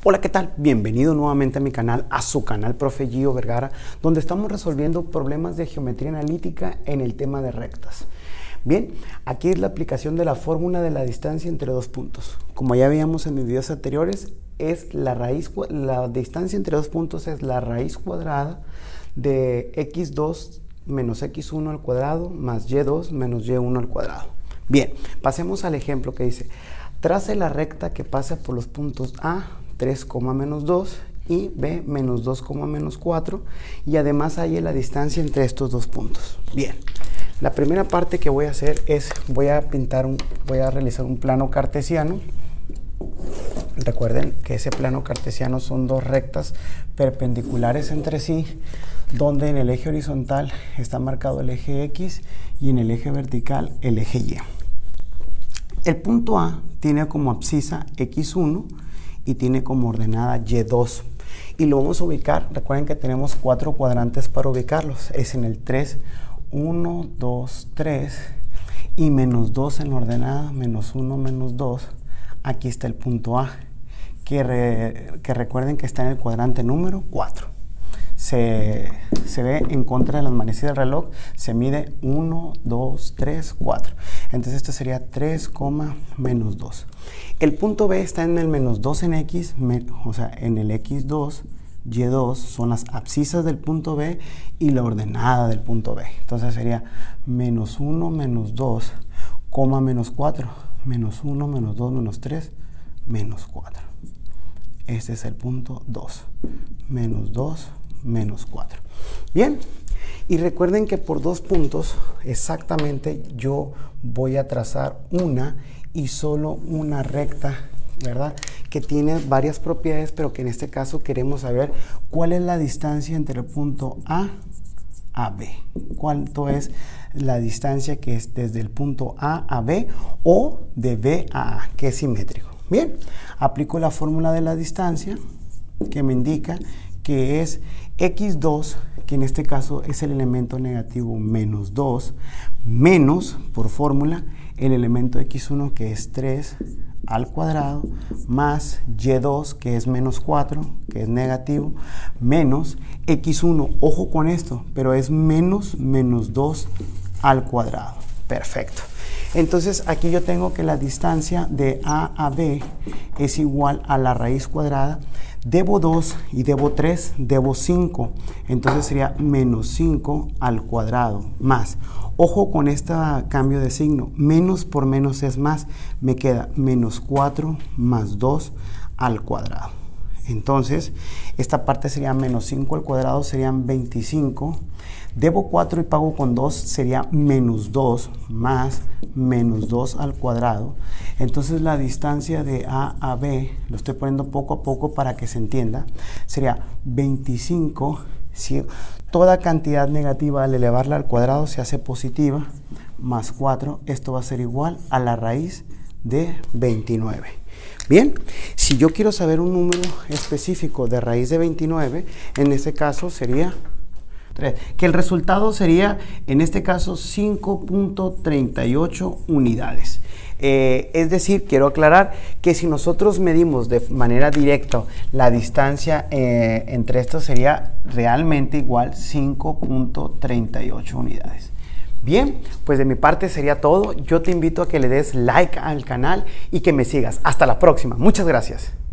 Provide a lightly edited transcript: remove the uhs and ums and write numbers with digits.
Hola, ¿qué tal? Bienvenido nuevamente a mi canal, a su canal Profe Gio Vergara, donde estamos resolviendo problemas de geometría analítica en el tema de rectas. Bien, aquí es la aplicación de la fórmula de la distancia entre dos puntos. Como ya veíamos en mis videos anteriores, la distancia entre dos puntos es la raíz cuadrada de x2 menos x1 al cuadrado más y2 menos y1 al cuadrado. Bien, pasemos al ejemplo que dice: trace la recta que pasa por los puntos A, 3, menos 2 y B, menos 2, menos 4, y además hay la distancia entre estos dos puntos. Bien, la primera parte que voy a hacer es, voy a realizar un plano cartesiano. Recuerden que ese plano cartesiano son dos rectas perpendiculares entre sí, donde en el eje horizontal está marcado el eje X y en el eje vertical el eje Y. El punto A tiene como abscisa X1 y tiene como ordenada Y2. Y lo vamos a ubicar, recuerden que tenemos 4 cuadrantes para ubicarlos. Es en el 3, 1, 2, 3 y menos 2 en la ordenada, menos 1, menos 2. Aquí está el punto A, que recuerden que está en el cuadrante número 4. Se ve en contra de las manecillas del reloj, se mide 1, 2, 3, 4. Entonces esto sería 3, menos 2. El punto B está en el menos 2 en X, o sea, en el X2, Y2 son las abscisas del punto B y la ordenada del punto B. Entonces sería menos 1, menos 2, menos 4, menos 1, menos 2, menos 3, menos 4. Este es el punto 2, menos 2, menos 4. Bien, y recuerden que por dos puntos exactamente yo voy a trazar una y solo una recta, ¿verdad? Que tiene varias propiedades, pero que en este caso queremos saber cuál es la distancia entre el punto A a B. ¿Cuánto es la distancia que es desde el punto A a B o de B a A, que es simétrico? Bien, aplico la fórmula de la distancia que me indica que es X2, que en este caso es el elemento negativo menos 2, menos, por fórmula, el elemento X1 que es 3 al cuadrado, más Y2 que es menos 4, que es negativo, menos X1, ojo con esto, pero es menos 2 al cuadrado. Perfecto. Entonces aquí yo tengo que la distancia de A a B es igual a la raíz cuadrada. Debo 2 y debo 3, debo 5. Entonces sería menos 5 al cuadrado más. Ojo con este cambio de signo. Menos por menos es más. Me queda menos 4 más 2 al cuadrado. Entonces esta parte sería menos 5 al cuadrado, serían 25. Debo 4 y pago con 2, sería menos 2 más menos 2 al cuadrado. Entonces la distancia de A a B, lo estoy poniendo poco a poco para que se entienda, sería 25. Si toda cantidad negativa al elevarla al cuadrado se hace positiva, más 4, esto va a ser igual a la raíz de 29. Bien, si yo quiero saber un número específico de raíz de 29, en este caso sería 3, que el resultado sería, en este caso, 5.38 unidades. Es decir, quiero aclarar que si nosotros medimos de manera directa la distancia entre estos, sería realmente igual 5.38 unidades. Bien, pues de mi parte sería todo. Yo te invito a que le des like al canal y que me sigas. Hasta la próxima. Muchas gracias.